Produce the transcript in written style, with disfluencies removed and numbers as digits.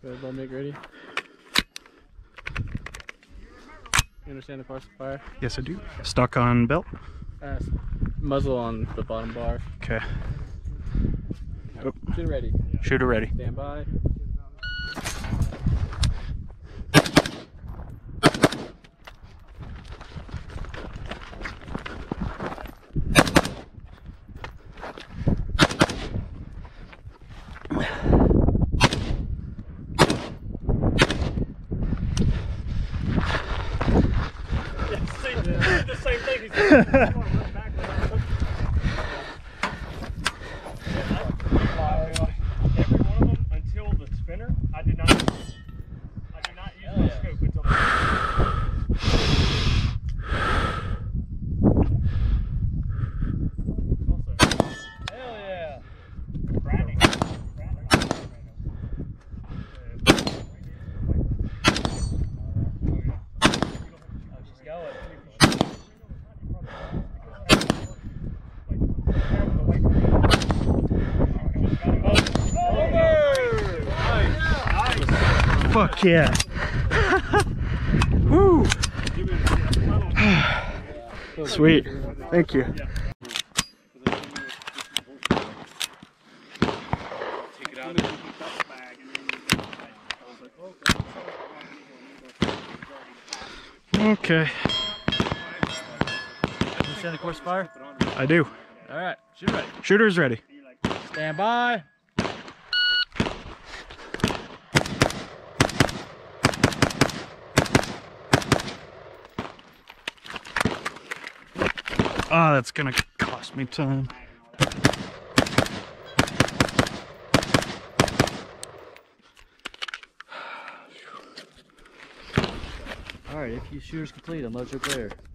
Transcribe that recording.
Red ball make ready. You understand the course of fire? Yes, I do. Stock on belt? Muzzle on the bottom bar. Okay. Oh. Shooter ready. Shooter ready. Stand by. The same thing. Every one of them until the spinner, I did not use the scope until the hell yeah. Branding. Fuck yeah. Woo. Sweet. Thank you. Okay. Understand the course of fire? I do. Alright, shooter ready. Shooter's ready. Stand by. Oh, that's gonna cost me time. Alright, if you shooters complete, unload your player.